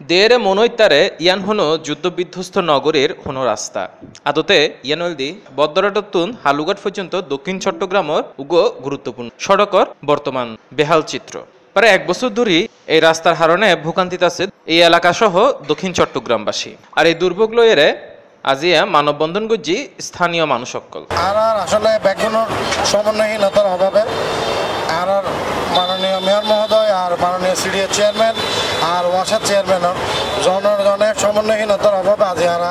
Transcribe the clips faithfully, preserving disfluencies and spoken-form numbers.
দেয়েরে মনৈত্যারে ইয়ান হনো যুদ্ধবিধ্বস্ত নগরীর হনো রাস্তা আদতে ইয়ানলদি বদ্দরাটতুন হালুঘাট পর্যন্ত দক্ষিণ চট্টগ্রামের উগো গুরুত্বপূর্ণ সড়কর বর্তমান বেহাল চিত্র প্রায় এক বছর ধরেই এই রাস্তার হারণে ভোগান্তিত আছে এই এলাকা সহ দক্ষিণ চট্টগ্রামবাসী আর এই দুর্ভোগ লয়েরে আজিয়া মানববন্ধন গুজি স্থানীয় মানুষ সকল আর আসলে ব্যাকগ্রাউন্ড সমন্বয়হীনতার অভাবে আর মাননীয় মেয়র মহোদয় আর মাননীয় সিডিএ চেয়ারম্যান আর ওয়াসার চেয়ারম্যান জনগণের সমন্বয়হীনতার অভাবে আজি আর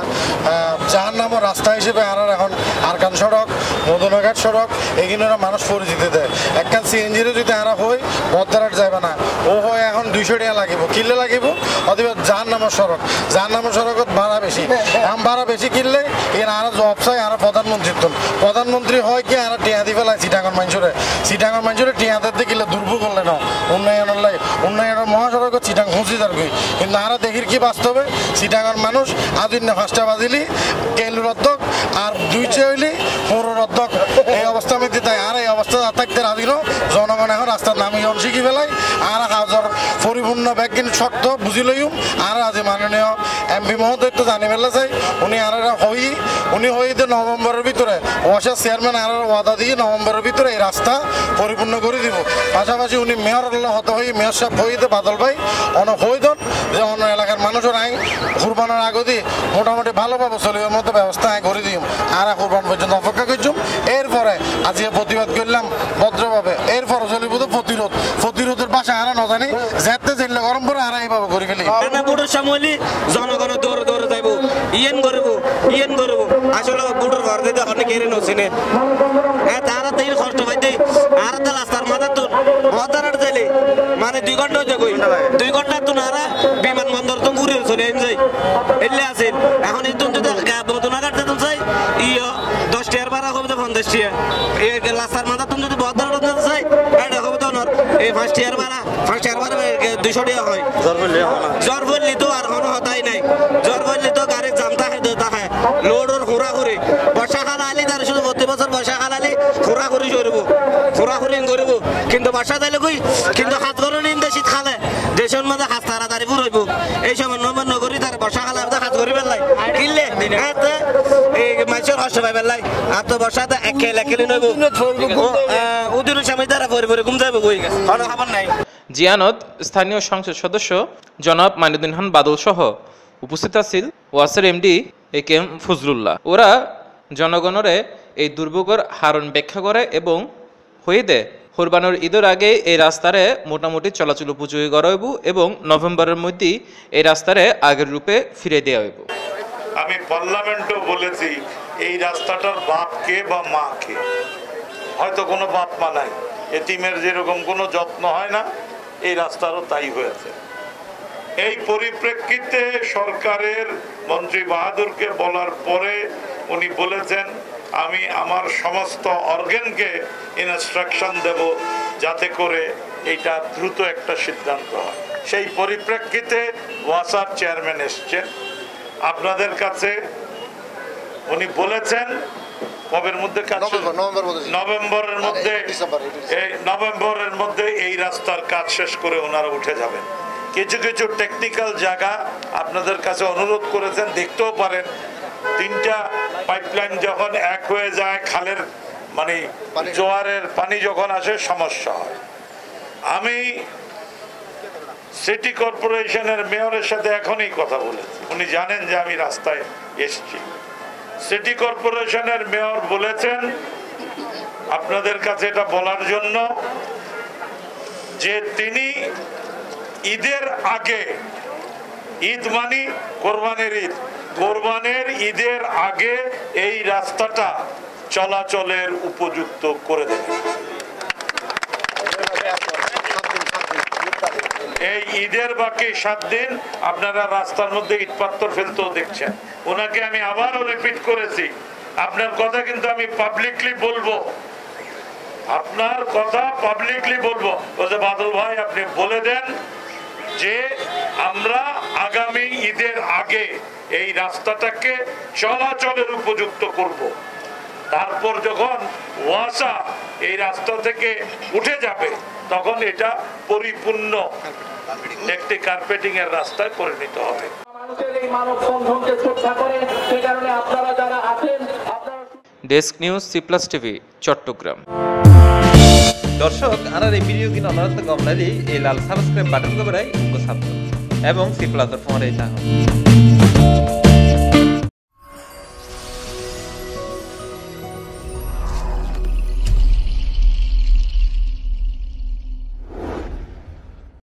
যার নামও রাস্তা হিসেবে আর এখন আরকান সড়ক মধুনঘাট সড়ক এইগুলো মানুষ পরিচিতি দেয় একখান সিএনজিরও যদি আর হই বদ্দারাট যাবে না ও হয় এখন দুইশো টাকা লাগিব কিনলে লাগিব অথবা যার নামের সড়ক যার নামের সড়কত ভাড়া বেশি এখন ভাড়া বেশি কিনলে এর আর জব চাই আর প্রধানমন্ত্রীর তুল প্রধানমন্ত্রী হয় কি আর টিয়া দি ফেলায় চিটাঙ্গন মানুষরে চিটাঙ্গন মানুষরে টিয়াদের দেখিলে দুর্ভোগ করলে না উন্নয়নের লাই উন্নয়নের মহাসড়ক চিটাং হুঁচি তার গই কিন্তু আর দেখির কি বাস্তবে চিটাঙ্গন মানুষ আদিন না ফাঁসটা বাজিলি কেল রদ্দক আর দুই চেয়ে পৌর রদ্দক এই অবস্থা মধ্যে তাই আর এই অবস্থা থাকতে রাজিল জনগণ এখন রাস্তার নামে শিখি ফেলাই আর হাজার পরিপূর্ণ ব্যাগিন শর্ত বুঝি লইম আর আজ মাননীয় এমপি মহোদয় তো জানি ফেলে চাই উনি আর হই উনি হইতে নভেম্বরের ভিতরে ওয়াসার চেয়ারম্যান আর ওয়াদা দিয়ে নভেম্বরের ভিতরে এই রাস্তা পরিপূর্ণ করে দিব পাশাপাশি উনি মেয়র হতে হই মেয়র সাহেব হইতে বাদল ভাই অন হইদন যে অন্য এলাকার মানুষের আইন কুরবানের আগদি মোটামুটি ভালোভাবে চলিবার মতো ব্যবস্থা আয় করে দিম আর কুরবান পর্যন্ত অপেক্ষা করছুম এরপরে আজকে প্রতিবাদ করলাম ভদ্রভাবে এরপরে চলিব তো প্রতিরোধ প্রতিরোধের বাসা হারা না জানি যেতে যেলে গরম পরে হারা এইভাবে করে ফেলি বুড়োর সময় জনগণ দৌড়ে দৌড়ে যাইব ইয়েন করব ইয়েন করব আসলে বুড়োর ঘর দিতে অনেক কেড়ে নছিনে হ্যাঁ তারা তো কষ্ট পাইতে আর তো রাস্তার মাথা তো মদারার যাইলে মানে দুই ঘন্টা হয়ে যাই দুই ঘন্টা তো নারা বিমানবন্দর তো ঘুরে চলে যাই এলে আসেন এখন এই যদি বদনাঘাট যেতে চাই ইয় দশ টিয়ার ভাড়া হবে তো পঞ্চাশ টিয়া এই রাস্তার মাথা তুমি যদি বদনাঘাট যেতে চাই এটা হবে তো এই পাঁচ টিয়ার ভাড়া পাঁচ টিয়ার ভাড়া দুইশো টাকা হয় জ্বর বললি তো আর কোনো হতাই নাই জ্বর বললি তো গাড়ির জাম থাকে থাকে লোডর ঘোরা ঘুরে বর্ষাকাল আলি তার শুধু প্রতি বছর বর্ষাকাল আলি ঘোরা ঘুরি করবো ঘোরা ঘুরি করব কিন্তু বর্ষা দিলে কই কিন্তু হাত গরম নিন শীত খালে দেশের মধ্যে হাত তাড়াতাড়ি ফুরাইব এই সময় নম্বর নগরী তার বর্ষাকালে আমাদের হাত ঘুরি বেলাই কিনলে এই মানুষের হর্ষ পাই বেলাই আর তো বর্ষাতে এক খেলে খেলে নইব উদির সময় তারা পরে পরে ঘুম যাইব কই কোনো খবর নাই জিয়ানত স্থানীয় সংসদ সদস্য জনাব মাইনুদ্দিন খান বাদল সহ উপস্থিত আছিল ওয়াসার MD A K M Fazlullah ওরা জনগণরে এই দুর্ভোগের হারণ ব্যাখ্যা করে এবং হয়ে দেয় কোরবানোর ঈদের আগে এই রাস্তারে মোটামুটি চলাচল উপযোগী করা হইব এবং নভেম্বরের মধ্যেই এই রাস্তারে আগের রূপে ফিরে দেওয়া হইব আমি পার্লামেন্টও বলেছি এই রাস্তাটার বাপ কে বা মা কে হয়তো কোনো বাপ মা নাই এতিমের যেরকম কোনো যত্ন হয় না এই রাস্তারও তাই হয়েছে এই পরিপ্রেক্ষিতে সরকারের মন্ত্রী বাহাদুরকে বলার পরে উনি বলেছেন আমি আমার সমস্ত অর্গানকে ইনস্ট্রাকশন দেব যাতে করে এটা দ্রুত একটা সিদ্ধান্ত হয় সেই পরিপ্রেক্ষিতে ওয়াসার চেয়ারম্যান এসছেন আপনাদের কাছে উনি বলেছেন কবের মধ্যে নভেম্বরের মধ্যে এই নভেম্বরের মধ্যে এই রাস্তার কাজ শেষ করে ওনারা উঠে যাবেন কিছু কিছু টেকনিক্যাল জায়গা আপনাদের কাছে অনুরোধ করেছেন দেখতেও পারেন তিনটা পাইপলাইন যখন এক হয়ে যায় খালের মানে জোয়ারের পানি যখন আসে সমস্যা হয় আমি সিটি কর্পোরেশনের মেয়রের সাথে এখনই কথা বলেছি উনি জানেন যে আমি রাস্তায় এসেছি সিটি কর্পোরেশনের মেয়র বলেছেন আপনাদের কাছে এটা বলার জন্য যে তিনি ঈদের আগে ঈদ মানি কোরবানির ঈদ কোরবানের ঈদের আগে এই রাস্তাটা চলাচলের উপযুক্ত করে দেবে এই ঈদের বাকি সাত দিন আপনারা রাস্তার মধ্যে ইট পাথর ফেলতেও দেখছেন ওনাকে আমি আবারও রিপিট করেছি আপনার কথা কিন্তু আমি পাবলিকলি বলবো আপনার কথা পাবলিকলি বলবো বলছে বাদল ভাই আপনি বলে দেন যে আমরা আগামী ঈদের আগে এই রাস্তাটাকে চলাচলের উপযুক্ত করব তারপর যখন ওয়াসা এই রাস্তা থেকে উঠে যাবে তখন এটা পরিপূর্ণ একটি কার্পেটিং এর রাস্তায় পরিণত হবে। মানুষের এই মানব বন্ধনকে শ্রদ্ধা করে সে কারণে আপনারা যারা আছেন আপনারা desk news C plus TV Chittagong. দর্শক আর এই ভিডিও কিনা অনুরোধ গমনালি এই লাল সাবস্ক্রাইব বাটন কবরাই উঙ্গ সাবস্ক্রাইব এবং সি প্লাস ফোন এই তাহলে